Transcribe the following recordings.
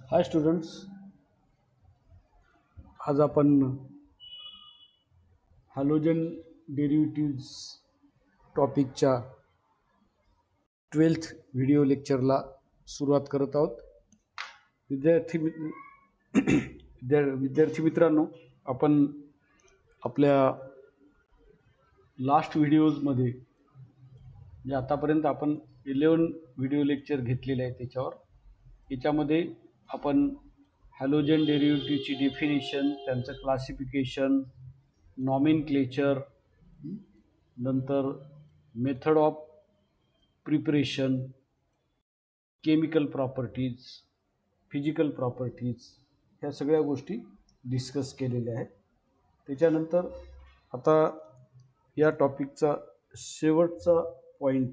हाय students, आज आपण halogen derivatives टॉपिकच्या 12th व्हिडिओ लेक्चरला सुरुवात करत आहोत. विद्यार्थी मित्रांनो, आपण आपल्या लास्ट व्हिडिओजमध्ये जे आतापर्यंत आपण 11 व्हिडिओ लेक्चर घेतलेले आहे याच्यामध्ये आपण हॅलोजन डेरिव्हेटिव्हची डेफिनेशन, त्यांचं क्लासिफिकेशन, नॉमेनक्लेचर, नंतर method of preparation, chemical properties, physical properties ह्या सगळ्या गोष्टी डिस्कस केलेल्या आहेत. त्याच्यानंतर आता या टॉपिकचा शेवटचा पॉईंट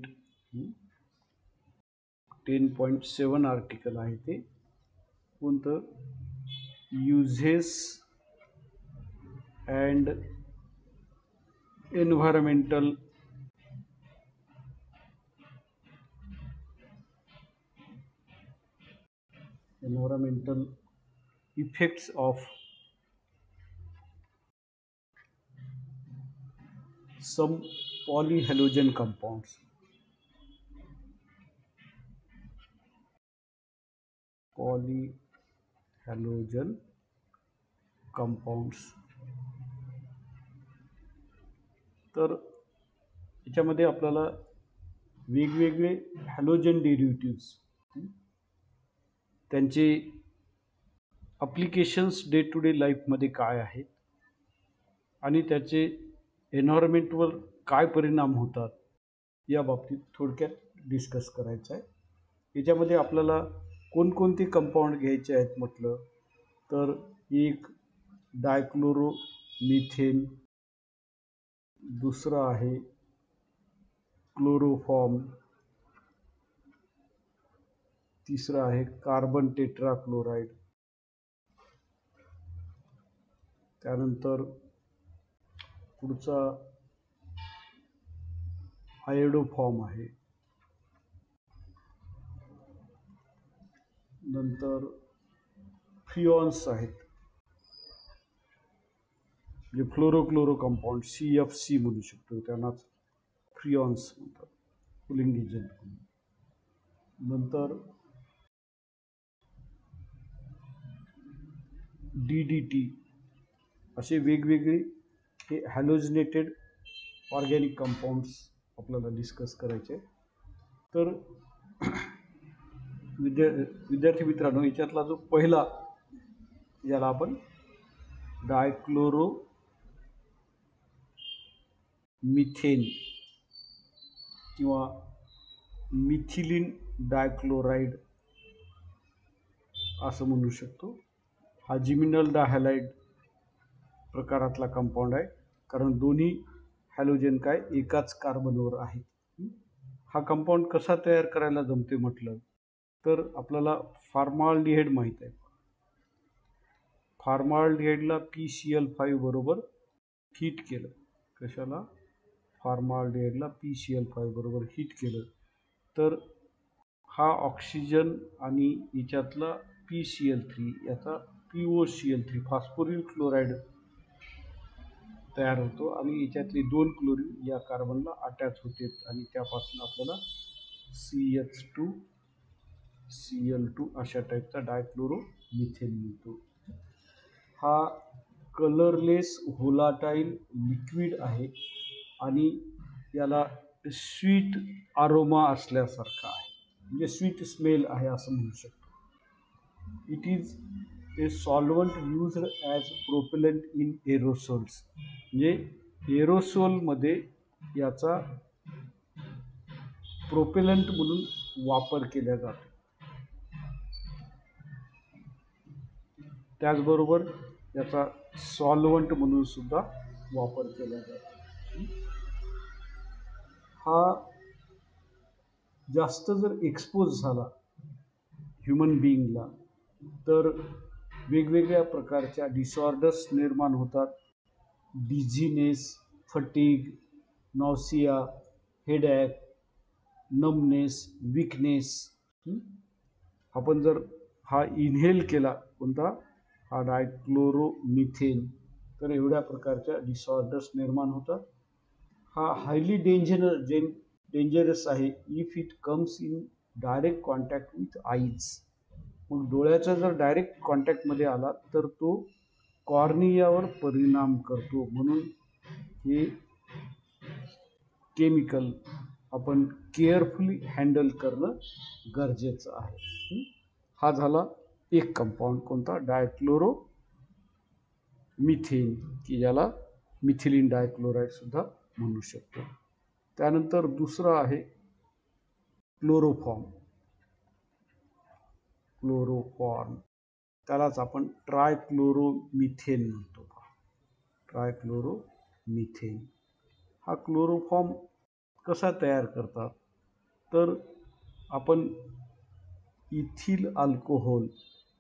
10.7 आर्टिकल आहे. ते कोणतं? Uses and environmental effects of some polyhalogen compounds. Polyhalogen compounds. तर याच्यामध्ये आपल्याला वेगवेगळे हॅलोजन डेरिव्हेटिव्ह्ज, त्यांचे ॲप्लिकेशन्स डे टू डे लाईफमध्ये काय आहेत आणि त्याचे एन्व्हायरमेंटवर काय परिणाम होतात या बाबतीत थोडक्यात डिस्कस करायचं आहे. याच्यामध्ये आपल्याला कोणकोणते कंपाऊंड घ्यायचे आहेत म्हटलं तर एक डायक्लोरो मिथेन, दुसरं आहे क्लोरोफॉर्म, तिसरं आहे कार्बन टेट्राक्लोराइड, त्यानंतर पुढचा आयोडोफॉर्म आहे, नंतर फ्रिऑन्स आहेत, जे फ्लोरोक्लोरो कंपाऊंड CFC म्हणू शकतो, त्यांनाच फ्रिऑन्स म्हणतात, पुलिंग एजंट. नंतर DDT असे वेगवेगळे हे हॅलोजनेटेड ऑर्गॅनिक कंपाऊंड्स आपल्याला डिस्कस करायचे. तर विद्यार्थी मित्रांनो, याच्यातला जो पहिला, याला आपण डायक्लोरो मिथेन किंवा मिथिलीन डायक्लोराइड असं म्हणू शकतो. हा जिमिनल डायहॅलाइड प्रकारातला कंपाऊंड आहे, कारण दोन्ही हॅलोजन काय एकाच कार्बनवर आहेत. हा कंपाऊंड कसा तयार करायला जमते म्हटलं तर आपल्याला फॉर्माल्डिहाइड माहीत आहे. फॉर्माल्डिहाइडला PCl5 बरोबर हीट केलं. कशाला? फॉर्माल्डिहाइडला PCl5 बरोबर हीट केलं तर हा ऑक्सिजन आणि याच्यातला PCl3 याचा POCl3 फॉस्फोरिल क्लोराईड तयार होतो आणि याच्यातले 2 क्लोरीन या कार्बनला अटॅच होते आणि त्यापासून आपल्याला CH2Cl2 अशा टाईपचा डायक्लोरो मिथेन मिळतो. हा कलरलेस व्होलाटाईल लिक्विड आहे आणि याला स्वीट अरोमा असल्यासारखा आहे, म्हणजे स्वीट स्मेल आहे असं म्हणू शकतो. It is a solvent used as propellant in aerosols, म्हणजे एरोसोलमध्ये याचा प्रोपेलंट म्हणून वापर केला जातो. त्याचबरोबर याचा सॉल्वंट म्हणून सुद्धा वापर केला जातो. हा जास्त जर एक्सपोज झाला ह्युमन बिईंगला तर वेगवेगळ्या प्रकारच्या डिसऑर्डर्स निर्माण होतात. Dizziness, fatigue, nausea, headache, numbness, weakness. आपण जर हा इन्हेल केला कोणता, हा डायक्लोरोमिथेन, तर एवढ्या प्रकारच्या डिसऑर्डर्स निर्माण होतात. हा हायली डेंजरस आहे if it comes in direct contact with eyes. मग डोळ्याचा जर डायरेक्ट कॉन्टॅक्टमध्ये आला तर तो कॉर्नियावर परिणाम करतो. म्हणून हे केमिकल आपण केअरफुली हँडल करणं गरजेचं आहे. हा झाला एक कंपाऊंड कोणता, डायक्लोरो मिथेन, की ज्याला मिथिलीन डायक्लोराईड सुद्धा म्हणू शकतो. त्यानंतर दुसरं आहे क्लोरोफॉर्म, त्यालाच आपण ट्रायक्लोरोमिथेन म्हणतो. ट्रायक्लोरोमिथेन हा क्लोरोफॉर्म कसा तयार करतात, तर आपण इथिल अल्कोहोल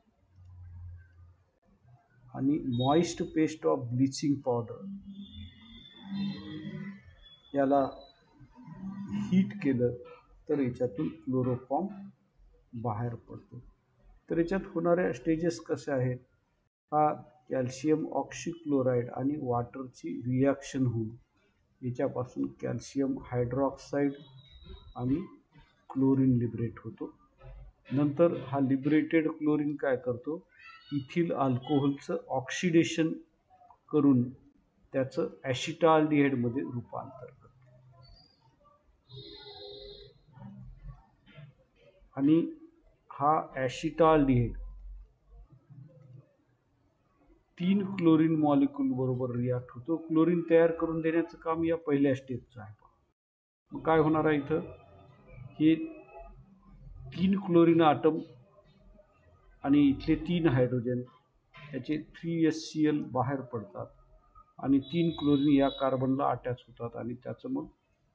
आणि moist paste of bleaching powder याला हीट केलं तर याच्यातून क्लोरोफॉर्म बाहेर पडतो. तर याच्यात होणाऱ्या स्टेजेस कशा आहेत, हा कॅल्शियम ऑक्सिक्लोराईड आणि वॉटरची रिॲक्शन होऊन याच्यापासून कॅल्शियम हायड्रॉक्साईड आणि क्लोरीन लिबरेट होतो. नंतर हा लिबरेटेड क्लोरीन काय करतो, इथिल अल्कोहोलचं ऑक्सिडेशन करून त्याचं ॲसिटाल्डिहाइडमध्ये रूपांतर करतो. आणि हा ॲसिटाल्डिहाइड 3 क्लोरीन मॉलिक्यूल बरोबर रिॲक्ट होतो. क्लोरीन तयार करून देण्याचं काम या पहिल्या स्टेपचं आहे. मग काय होणार आहे इथं, हे 3 क्लोरीन आटम आणि इथले 3 हायड्रोजन त्याचे 3HCl बाहेर पडतात आणि 3 क्लोरीन या कार्बनला अटॅच होतात आणि त्याचं मग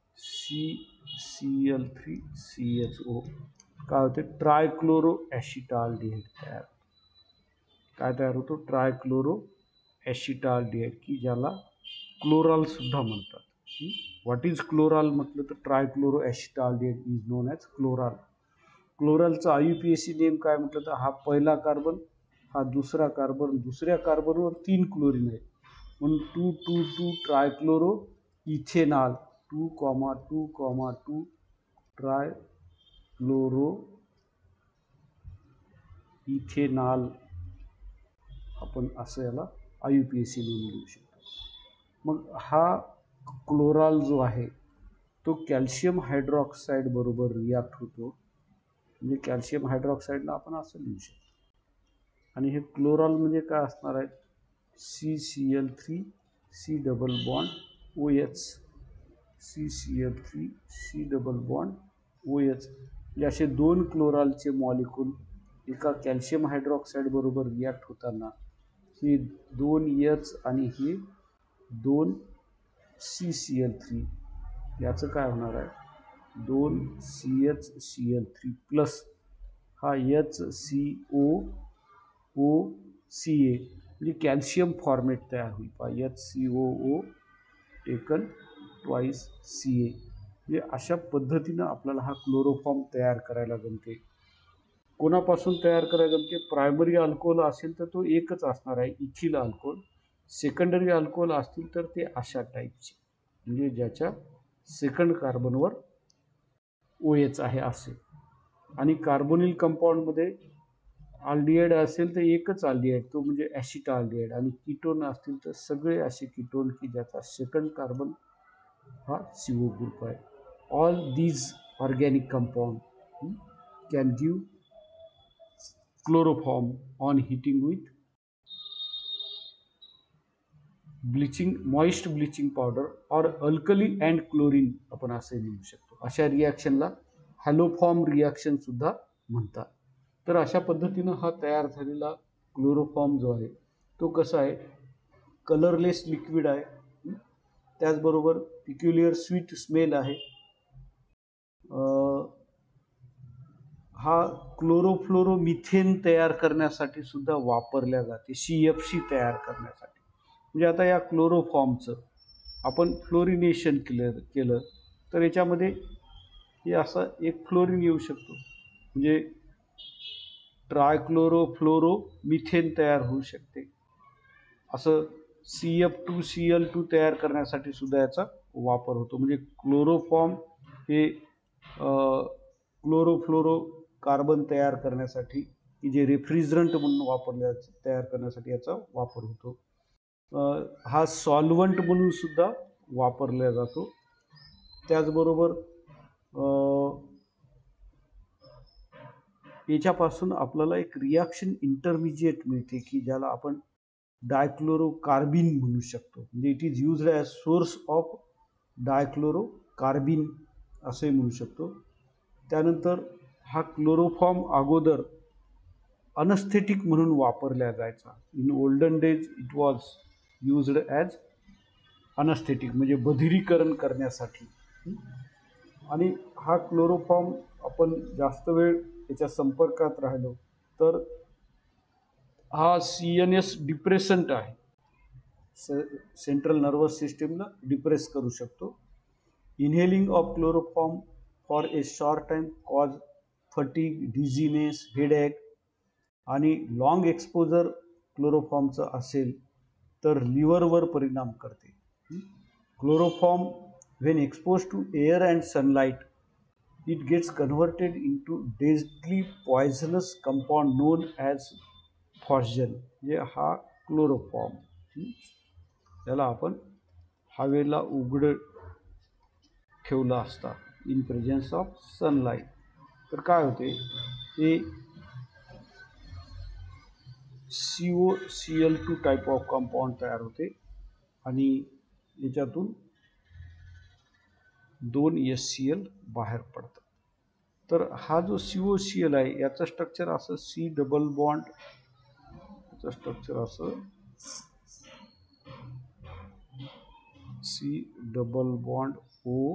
CCl3CHO काय होते, ट्रायक्लोरो ॲसिटाल्डिहाइड तयार. काय तयार होतो, ट्रायक्लोरो ॲसिटाल्डिहाइड, की ज्याला क्लोराल सुद्धा म्हणतात. व्हॉट इज क्लोराल म्हटलं तर trichloro acetaldehyde is known as chloral. क्लोरालचा IUPAC नेम काय म्हटलं तर हा पहिला कार्बन, हा दुसरा कार्बन, दुसऱ्या कार्बनवर 3 क्लोरीन आहे म्हणून 2,2,2 ट्रायक्लोरो इथेनॉल, 2,2,2 ट्रायक्लोरो इथेनॉल, आपण असं याला IUPAC नेम देऊ शकतो. मग हा क्लोराल जो आहे तो कॅल्शियम हायड्रॉक्साईड बरोबर रिॲक्ट होतो, म्हणजे कॅल्शियम हायड्रॉक्साईडला आपण असं लिहू शकतो. आणि हे क्लोराल म्हणजे काय असणार आहे, CCl3C double bond OH, CCl3C double bond OH, म्हणजे असे 2 क्लोरालचे मॉलिक्यूल एका कॅल्शियम हायड्रॉक्साईड बरोबर रिॲक्ट होताना हे 2 H आणि हे 2 CCl3 याचं काय होणार आहे, 2 CHCl3 प्लस हा HCOOCA, म्हणजे कॅल्शियम फॉर्मेट तयार होईल. HCOO टेकन ट्वाईस CA, म्हणजे अशा पद्धतीनं आपल्याला हा क्लोरोफॉर्म तयार करायला जमते. कोणापासून तयार करायला जमते, प्रायमरी अल्कोहोल असेल तर तो एकच असणार आहे इथिल अल्कोहोल. सेकंडरी अल्कोहोल असतील तर ते अशा टाईपचे, म्हणजे ज्याच्या सेकंड कार्बनवर OH आहे असे. आणि कार्बोनिल कंपाऊंडमध्ये अल्डिहाइड असेल तर एकच अल्डिहाइड, तो म्हणजे ॲसिटाल्डिहाइड. आणि कीटोन असतील तर सगळे असे कीटोन की ज्याचा सेकंड कार्बन हा CO ग्रुप आहे. All these organic compound can give chloroform on heating with bleaching, moist bleaching powder और अल्कली अँड क्लोरीन, आपण असे लिहू शकतो. अशा रिॲक्शनला हॅलोफॉर्म रिॲक्शन सुद्धा म्हणतात. तर अशा पद्धतीनं हा तयार झालेला क्लोरोफॉर्म जो आहे तो कसा आहे, कलरलेस लिक्विड आहे, त्याचबरोबर पिक्युलियर स्वीट स्मेल आहे. हा क्लोरोफ्लोरोमिथेन तयार करण्यासाठी सुद्धा वापरल्या जाते, CFC तयार करण्यासाठी. म्हणजे आता या क्लोरोफॉर्मचं आपण फ्लोरिनेशन केलं तर याच्यामध्ये हे असं एक फ्लोरीन येऊ शकतो, म्हणजे ट्रायक्लोरोफ्लोरोमिथेन तयार होऊ शकते. असं CF2Cl2 तयार करण्यासाठी सुद्धा याचा वापर होतो. म्हणजे क्लोरोफॉर्म हे क्लोरोफ्लोरो कार्बन तयार करण्यासाठी, की जे रेफ्रिजरंट म्हणून वापरले तयार करण्यासाठी याचा वापर होतो. हा सॉल्व्हंट म्हणून सुद्धा वापरला जातो. त्याचबरोबर याच्यापासून आपल्याला एक रिॲक्शन इंटरमिजिएट मिळते, की ज्याला आपण डायक्लोरोकार्बिन म्हणू शकतो. म्हणजे it is used as source of dichlorocarbene असे म्हणू शकतो. त्यानंतर हा क्लोरोफॉर्म अगोदर अनस्थेटिक म्हणून वापरला जायचा. In olden days it was used as anaesthetic, म्हणजे बधिरीकरण करण्यासाठी. आणि हा क्लोरोफॉर्म आपण जास्त वेळ याच्या संपर्कात राहिलो तर हा CNS डिप्रेसंट आहे. सेंट्रल नर्वस सिस्टीमला डिप्रेस करू शकतो. Inhaling of chloroform for a short time cause fatigue, dizziness, headache. आणि लॉंग एक्सपोजर क्लोरोफॉर्मचं असेल तर लिव्हरवर परिणाम करते. Chloroform when expose to air and sunlight it gets converted into deadly poisonous compound known as phosgen. म्हणजे हा क्लोरोफॉर्म याला आपण हवेला उघड ठेवला असता इन प्रेझेन्स ऑफ सनलाईट तर काय होते, हे COCl2 टाईप ऑफ कंपाऊंड तयार होते आणि याच्यातून 2 HCl बाहेर पडतात. तर हा जो COCl आहे याचं स्ट्रक्चर असं C डबल बॉन्ड, याचं स्ट्रक्चर असं C double bond O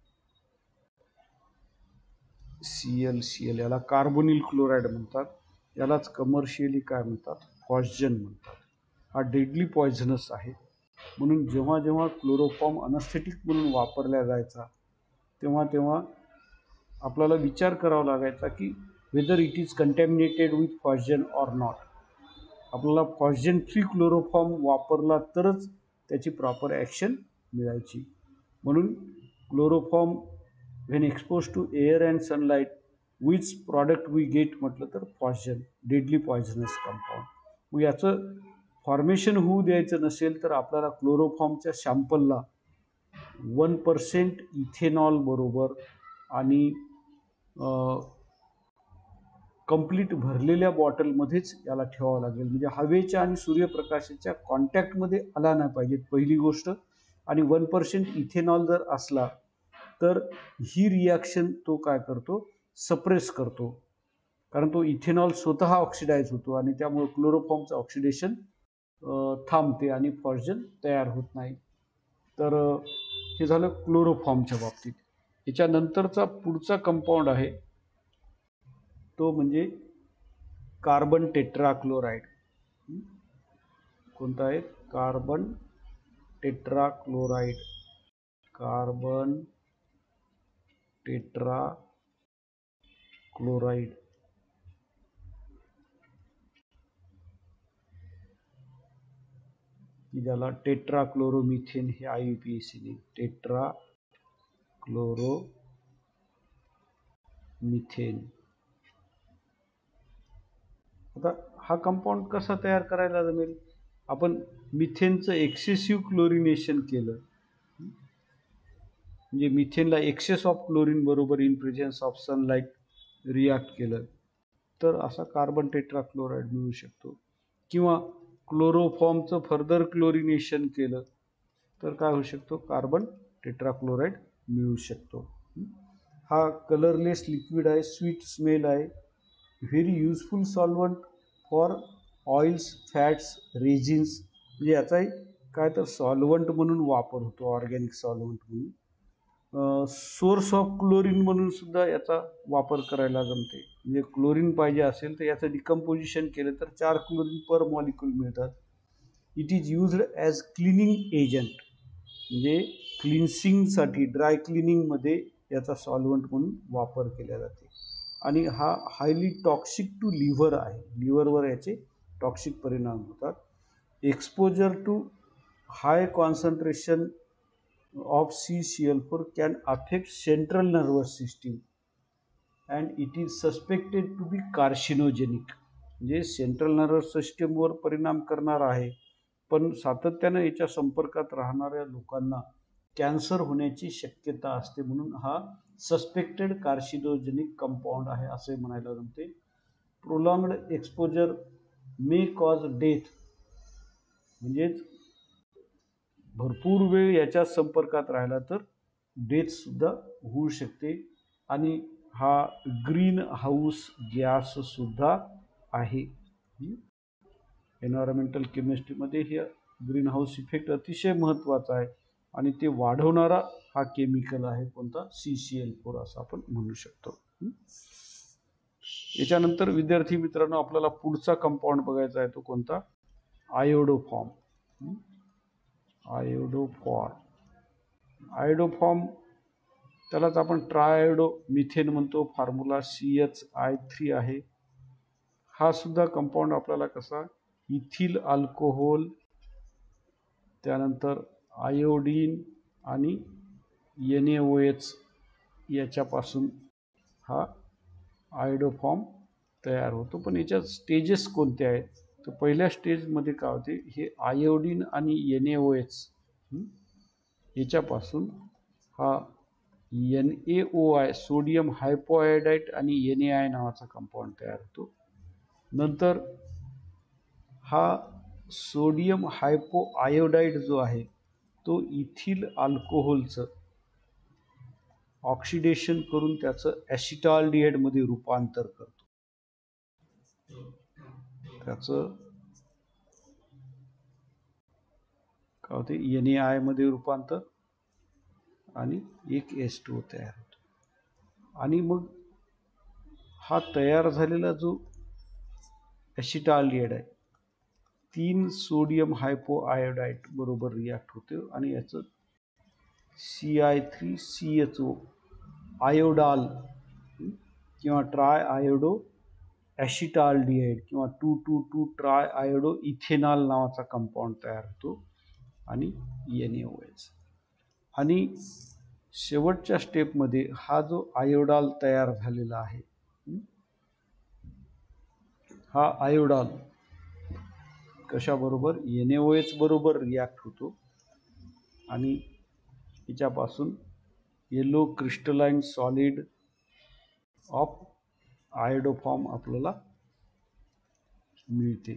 ClCl, याला कार्बोनिल क्लोराईड म्हणतात. यालाच कमर्शियली काय म्हणतात, फॉस्जन म्हणतात. हा डेडली पॉयझनस आहे. म्हणून जेव्हा जेव्हा क्लोरोफॉर्म अनस्थेटिक म्हणून वापरला जायचा तेव्हा आपल्याला विचार करावा लागायचा की whether it is contaminated with phosgene or not. आपल्याला फॉस्जन फ्री क्लोरोफॉर्म वापरला तरच त्याची प्रॉपर ॲक्शन मिळायची. म्हणून chloroform when expose to air and sunlight which product we get म्हटलं तर फॉस्जन, डेडली पॉयझनस कंपाऊंड. मग याचं फॉर्मेशन होऊ द्यायचं नसेल तर आपल्याला क्लोरोफॉर्मच्या सॅम्पलला 1% इथेनॉल बरोबर आणि कंप्लीट भरलेल्या बॉटलमध्येच याला ठेवावं लागेल. म्हणजे हवेच्या आणि सूर्यप्रकाशाच्या कॉन्टॅक्टमध्ये आला नाही पाहिजे पहिली गोष्ट. आणि 1% इथेनॉल जर असला तर ही रिॲक्शन तो काय करतो, सप्रेस करतो. कारण तो इथेनॉल स्वतः ऑक्सिडाइज होतो आणि त्यामुळे क्लोरोफॉर्मचं ऑक्सिडेशन थांबते आणि फॉस्जन तयार होत नाही. तर हे झालं क्लोरोफॉर्मच्या बाबतीत. याच्यानंतरचा पुढचा कंपाऊंड आहे तो म्हणजे कार्बन टेट्राक्लोराईड. कोणता आहे, कार्बन टेट्राक्लोराईड. कार्बन टेट्राक्लोराईड की ज्याला टेट्राक्लोरोमिथेन हे IUPAC ने टेट्राक्लोरोमिथेन. आता हा कंपाऊंड कसा तयार करायला जमेल, आपण मिथेनचं एक्सेसिव्ह क्लोरिनेशन केलं म्हणजे मिथेनला एक्सेस ऑफ क्लोरीन बरोबर in presence of sunlight react केलं तर असा कार्बन टेट्राक्लोराईड मिळू शकतो. किंवा क्लोरोफॉर्मचं फर्दर क्लोरिनेशन केलं तर काय होऊ शकतो, कार्बन टेट्राक्लोराईड मिळू शकतो. हा कलरलेस लिक्विड आहे, स्वीट स्मेल आहे, very useful solvent for oils, fats, resins. म्हणजे याचाही काय तर सॉल्वंट म्हणून वापर होतो, ऑर्गॅनिक सॉल्वंट म्हणून. सोर्स ऑफ क्लोरीन म्हणून सुद्धा याचा वापर करायला जमते. म्हणजे क्लोरीन पाहिजे असेल तर याचं डिकम्पोजिशन केलं तर 4 क्लोरीन पर मॉलिक्यूल मिळतात. It is used as cleaning agent, म्हणजे क्लिन्सिंगसाठी, ड्राय क्लिनिंगमध्ये याचा सॉल्वंट म्हणून वापर केला जाते. आणि हा हायली टॉक्सिक टू लिव्हर आहे. लिव्हरवर याचे टॉक्सिक परिणाम होतात. Exposure to high concentration of CCl4 can affect central nervous system and it is suspected to be carcinogenic. म्हणजे सेंट्रल नर्वस सिस्टमवर परिणाम करणार आहे, पण सातत्यानं याच्या संपर्कात राहणाऱ्या लोकांना कॅन्सर होण्याची शक्यता असते, म्हणून हा सस्पेक्टेड कार्सिनोजेनिक कंपाऊंड आहे असे म्हणायला जमते. Prolonged exposure may cause death, म्हणजेच भरपूर वेळ याच्या संपर्कात राहिला तर डेथ सुद्धा होऊ शकते. आणि हा ग्रीन हाऊस गॅस सुद्धा आहे. एन्व्हायरमेंटल केमिस्ट्रीमध्ये हे ग्रीन हाऊस इफेक्ट अतिशय महत्त्वाचा आहे आणि ते वाढवणारा हा केमिकल आहे कोणता, CCl4 असं आपण म्हणू शकतो. याच्यानंतर विद्यार्थी मित्रांनो आपल्याला पुढचा कंपाऊंड बघायचा आहे तो कोणता, आयोडोफॉर्म. आयोडोफॉर्म त्यालाच आपण ट्रायआयोडो मिथेन म्हणतो. फॉर्म्युला CHI3 आहे. हा सुद्धा कंपाऊंड आपल्याला कसा, इथिल अल्कोहोल, त्यानंतर आयोडीन आणि NaOH याच्यापासून हा आयोडोफॉर्म तयार होतो. पण याच्या स्टेजेस कोणत्या आहेत, तर पहिल्या स्टेजमध्ये काय होते, हे आयोडीन आणि NaOH याच्यापासून हा NaOI सोडियम हायपोआयोडाईट आणि NaI नावाचा कंपाऊंड तयार होतो. नंतर हा सोडियम हायपोआयोडाईड जो आहे तो इथिल अल्कोहोलचं ऑक्सिडेशन करून त्याचं ॲसिटाल्डिहाइडमध्ये रूपांतर करतो. त्याचं काय होते, NaI मध्ये रूपांतर आणि एक H2O तयार होतो. आणि मग हा तयार झालेला जो ॲसिटाल्डिहाइड आहे 3 सोडियम हायपोआयोडाईड बरोबर रिॲक्ट होते आणि याचं CI3CHO आयोडाल किंवा ट्राय आयोडो ॲसिटाल्डिहाइड किंवा 2,2,2 ट्राय आयोडो इथेनॉल नावाचा कंपाऊंड तयार होतो आणि NaOH. आणि शेवटच्या स्टेपमध्ये हा जो आयोडाल तयार झालेला आहे, हा आयोडाल कशाबरोबर, NaOH बरोबर रिॲक्ट होतो आणि याच्यापासून yellow crystalline solid of iodoform आपल्याला मिळते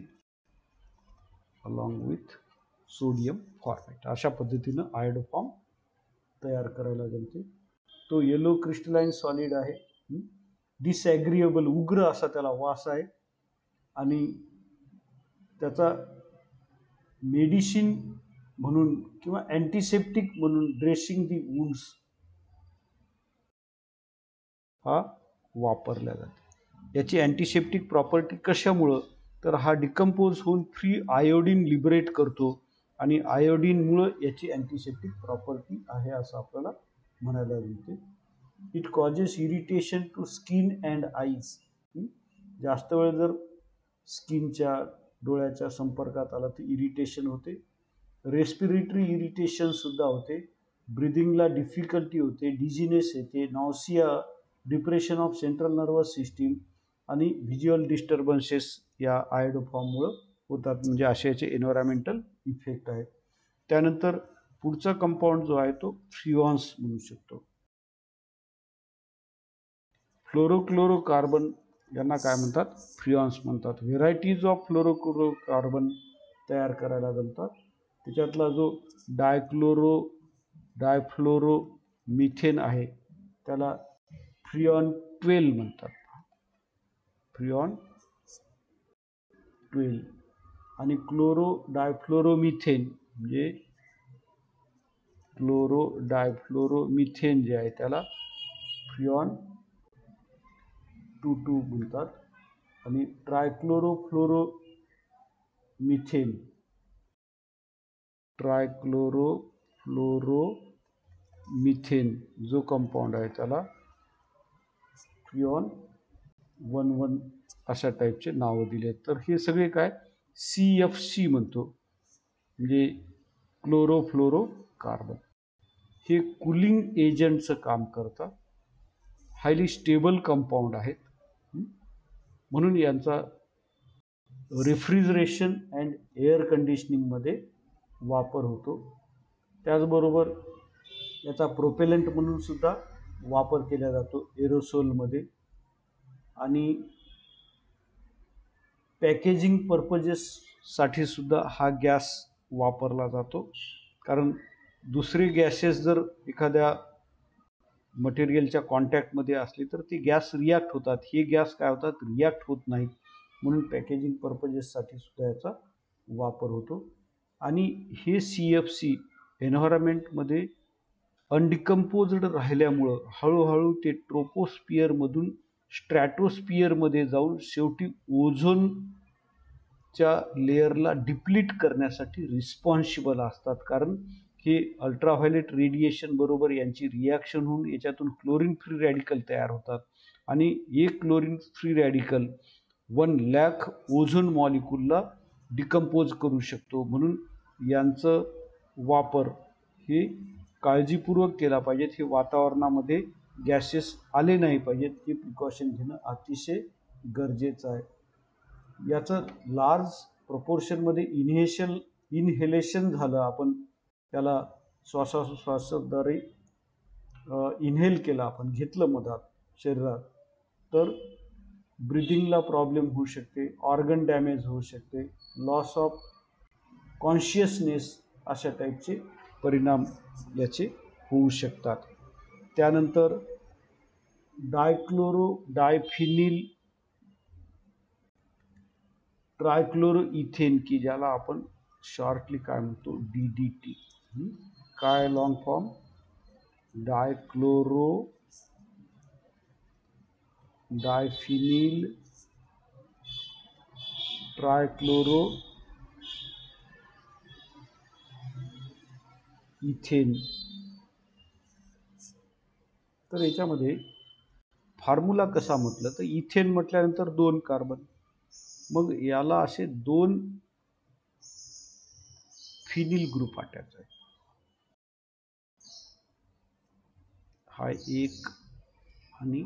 अलॉंग विथ सोडियम फॉर्मेट. अशा पद्धतीनं आयोडोफॉर्म तयार करायला जमते. तो येलो क्रिस्टलाइन सॉलिड आहे, डिसॲग्रीएबल उग्र असा त्याला वास आहे आणि त्याचा मेडिसिन म्हणून किंवा अँटीसेप्टिक म्हणून ड्रेसिंग दी वुंड्स हा वापरला जातो. याची अँटीसेप्टिक प्रॉपर्टी कशामुळं, तर हा डिकम्पोज होऊन फ्री आयोडीन लिबरेट करतो आणि आयोडीनमुळं याची अँटीसेप्टिक प्रॉपर्टी आहे असं आपल्याला म्हणायला मिळते. It causes irritation to skin and eyes. जास्त वेळ जर स्किनच्या डोळ्याच्या संपर्कात आला तर इरिटेशन होते. रेस्पिरेटरी इरिटेशन सुद्धा होते. ब्रिदिंगला डिफिकल्टी होते, डिझिनेस येते, nausea, depression of central nervous system आणि व्हिज्युअल डिस्टर्बन्सेस या आयोडोफॉर्ममुळं होतात. म्हणजे असे याचे एन्व्हायरमेंटल इफेक्ट आहेत. त्यानंतर पुढचा कंपाऊंड जो आहे तो फ्रिऑन्स म्हणू शकतो. फ्लोरोक्लोरोकार्बन यांना काय म्हणतात, फ्रिऑन्स म्हणतात. व्हेरायटीज ऑफ फ्लोरोक्लोरोकार्बन तयार करायला जमतात. त्याच्यातला जो डायफ्लोरोमिथेन आहे त्याला फ्रिऑन 12 म्हणतात, फ्रिऑन 12. आणि डायफ्लोरोमिथेन म्हणजे डायफ्लोरोमिथेन जे आहे त्याला फ्रिऑन 2,2 म्हणतात. आणि ट्रायक्लोरोफ्लोरोमिथेन जो कंपाऊंड आहे त्याला फ्रिऑन 11 अशा टाईपचे नावं दिले आहेत. तर हे सगळे काय CFC म्हणतो, म्हणजे क्लोरोफ्लोरोकार्बन. हे कूलिंग एजंटचं काम करतात, हायली स्टेबल कंपाऊंड आहेत. म्हणून यांचा रेफ्रिजरेशन अँड एअर कंडिशनिंगमध्ये वापर होतो. त्याचबरोबर याचा प्रोपेलंट म्हणून सुद्धा वापर केला जातो एरोसोलमध्ये. आणि पॅकेजिंग पर्पजेससाठी सुद्धा हा गॅस वापरला जातो, कारण दुसरे गॅसेस जर एखाद्या मटेरियलच्या कॉन्टॅक्टमध्ये असले तर ते गॅस रिॲक्ट होतात. हे गॅस काय होतात, रिॲक्ट होत नाहीत, म्हणून पॅकेजिंग पर्पजेससाठी सुद्धा याचा वापर होतो. आणि हे CFC एन्व्हायरमेंटमध्ये अनडिकम्पोज्ड राहिल्यामुळं हळूहळू ते ट्रोपोस्फिअरमधून स्ट्रॅटोस्फिअरमध्ये जाऊन शेवटी ओझोनच्या लेअरला डिप्लीट करण्यासाठी रिस्पॉन्सिबल असतात. कारण हे अल्ट्राव्हायोलेट रेडिएशन बरोबर यांची रिॲक्शन होऊन याच्यातून क्लोरीन फ्री रॅडिकल तयार होतात, आणि एक chlorine free radical 1 lakh ozone मॉलिक्यूलला डिकम्पोज करू शकतो. म्हणून यांचं वापर हे काळजीपूर्वक केला पाहिजेत. हे वातावरणामध्ये गॅसेस आले नाही पाहिजेत, हे प्रिकॉशन घेणं अतिशय गरजेचं आहे. याचं लार्ज प्रपोर्शनमध्ये इन्हेलेशन झालं, आपण त्याला श्वासोश्वासाद्वारे इन्हेल केलं, आपण घेतलं मधात शरीरात, तर ब्रिदिंगला प्रॉब्लेम होऊ शकते, ऑर्गन डॅमेज होऊ शकते, लॉस ऑफ कॉन्शियसनेस अशा टाईपचे परिणाम याचे होऊ शकतात. त्यानंतर डायफिनिल ट्रायक्लोरोइथेन, की ज्याला आपण शॉर्टली काय म्हणतो DDT, काय long form, diphenyl trichloro ethane. तर याच्यामध्ये फॉर्म्युला कसा म्हटलं तर इथेन म्हटल्यानंतर 2 कार्बन, मग याला असे 2 फिनिल ग्रुप अटॅच आहे. हा एक आणि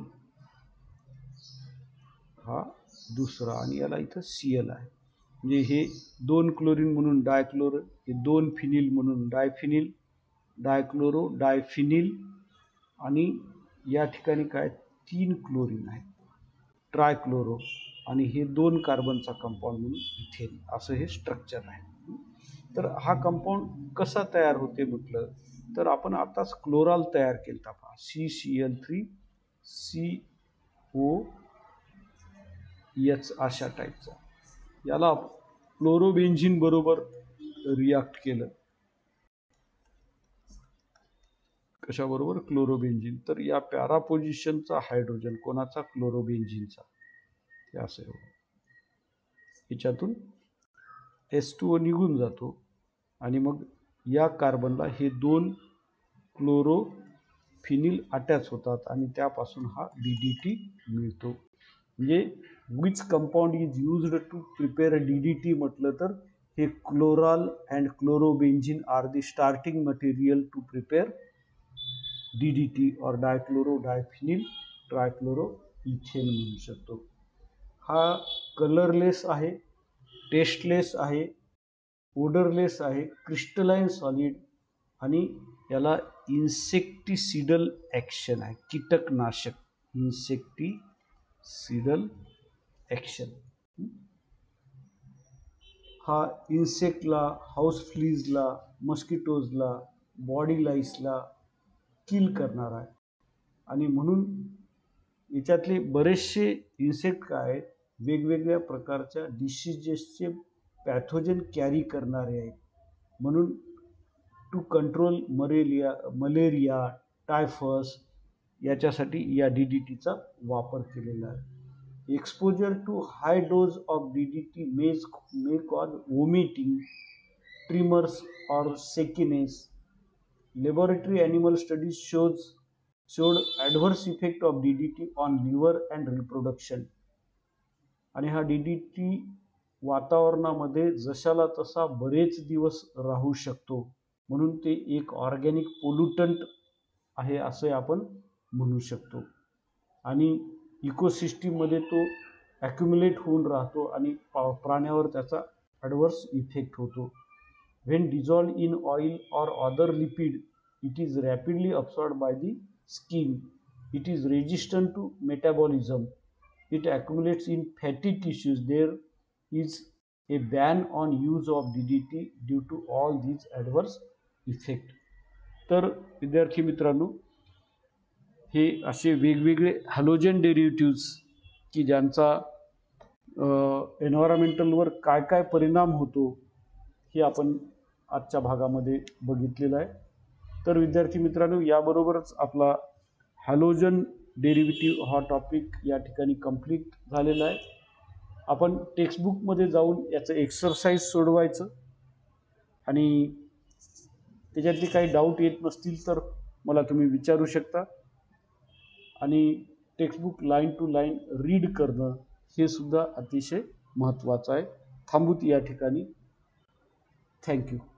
हा दुसरा, आणि याला इथं Cl आहे. म्हणजे हे 2 क्लोरीन म्हणून डायक्लोरो, हे 2 फिनिल म्हणून डायफिनिल, डायक्लोरो डायफिनिल, आणि या ठिकाणी काय 3 क्लोरीन आहे ट्रायक्लोरो, आणि हे 2 कार्बनचा कंपाऊंड म्हणून इथेन, असं हे स्ट्रक्चर आहे. तर हा कंपाऊंड कसा तयार होते म्हटलं तर आपण आताच क्लोराल तयार केला पहा, CCl3COH अशा टाईपचा. याला क्लोरोबेन्झिन बरोबर रिॲक्ट केलं. कशाबरोबर, क्लोरोबेन्झिन. तर या पॅरा पोझिशनचा हायड्रोजन कोणाचा, क्लोरोबेन्झिनचा, हे असं एवढं, याच्यातून H2O निघून जातो, आणि मग या कार्बनला हे 2 क्लोरोफिनिल अटॅच होतात, आणि त्यापासून हा DDT मिळतो. म्हणजे which compound is used to prepare DDT म्हटलं तर हे chloral and chlorobenzene are the starting material to prepare DDT और डायक्लोरो डायफिनिल ट्रायक्लोरोइथेन म्हणू शकतो. हा कलरलेस आहे, टेस्टलेस आहे, ओडरलेस आहे, क्रिस्टलाइन सॉलिड, आणि याला इन्सेक्टिसिडल ॲक्शन आहे, कीटकनाशक, इन्सेक्टिसिडल ॲक्शन. हा इन्सेक्टला, हाऊस फ्लीजला, मस्किटोजला, बॉडी लाईसला किल करणार आहे. आणि म्हणून याच्यातले बरेचसे इन्सेक्ट काय आहेत, वेगवेगळ्या प्रकारच्या डिसीजेसचे पॅथोजन कॅरी करणारे आहेत. म्हणून टू कंट्रोल मलेरिया, टायफस याच्यासाठी या DDTचा वापर केलेला आहे. Exposure to high dose of DDT may cause vomiting, tremors or shakiness. Laboratory animal studies showed adverse effect of DDT on liver and reproduction. आणि हा DDT वातावरणामध्ये जशाला तसा बरेच दिवस राहू शकतो, म्हणून ते एक ऑर्गॅनिक पोल्युटंट आहे असे आपण म्हणू शकतो. आणि इकोसिस्टीममध्ये तो ॲक्युम्युलेट होऊन राहतो आणि प्राण्यावर त्याचा ॲडवर्स इफेक्ट होतो. When dissolved in oil or other lipid, it is rapidly absorbed by the skin. It is resistant to metabolism. It accumulates in fatty tissues. There is a ban on use of DDT due to all these adverse effects. तर विद्यार्थी मित्रांनो, हे असे वेगवेगळे halogen derivatives की ज्यांचा एन्व्हायरमेंटलवर काय काय परिणाम होतो हे आपण आजच्या भागामध्ये बघितलेलं आहे. तर विद्यार्थी मित्रांनो, याबरोबरच आपला हॅलोजन डेरिव्हेटिव्ह हा टॉपिक या ठिकाणी कंप्लीट झालेला आहे. आपण टेक्स्टबुकमध्ये जाऊन याचं एक्सरसाइज सोडवायचं आणि त्याच्यातले काही डाऊट येत नसतील तर मला तुम्ही विचारू शकता. आणि textbook line to line read करणं हे सुद्धा अतिशय महत्त्वाचं आहे. थांबूत या ठिकाणी. थँक्यू.